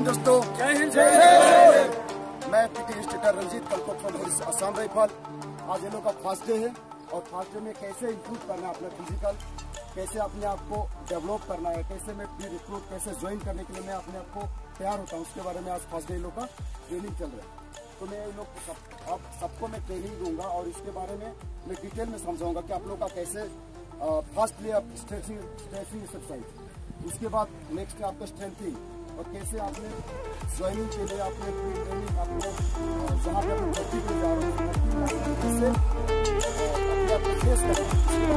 हिंद दोस्तों, जय हिंद जय हिंद। मैं PT instructor Ranjit Kalkot from Assam rifle. आज ये लोग का फर्स्ट डे है और फर्स्ट डे में कैसे इम्प्रूव करना है अपना फिजिकल, कैसे अपने आप को डेवलप करना है, कैसे मैं प्री रिक्रूट कैसे ज्वाइन करने के लिए मैं अपने आप को तैयार होता हूँ, उसके बारे में आज फर्स्ट डे लोग का ट्रेनिंग चल रहा है। तो मैं इन लोग सबको मैं ट्रेनिंग दूंगा और इसके बारे में मैं डिटेल में समझाऊंगा कि आप लोग का कैसे फर्स्टली आप स्ट्रेचिंग एक्सरसाइज, उसके बाद नेक्स्ट है आपका स्ट्रेंथिंग और कैसे आपने ज्वाइनिंग के लिए आपने प्री ट्रेनिंग आपको जहाँ पे अपने भर्ती में जा रहे हैं कैसे अपने आप को फेस करना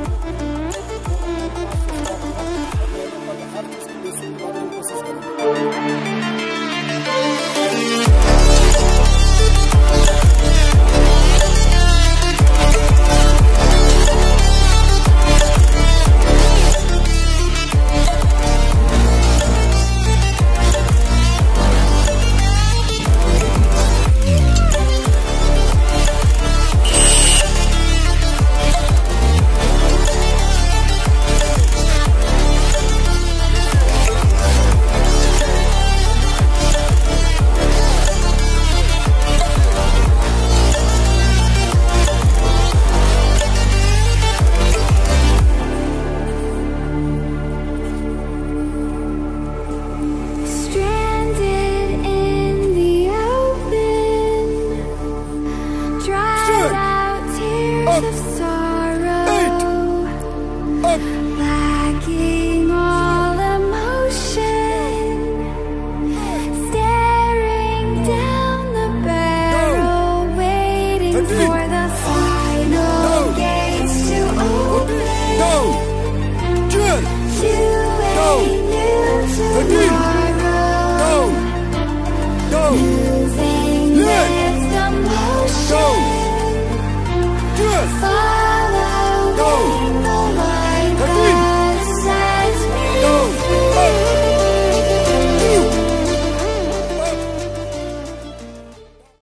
हर चीज़ की बेसिक बारे में कोशिश करेंगे। Lacking all emotion, staring down the barrel, waiting for the final gates to open. To a new tomorrow, moving with the motion.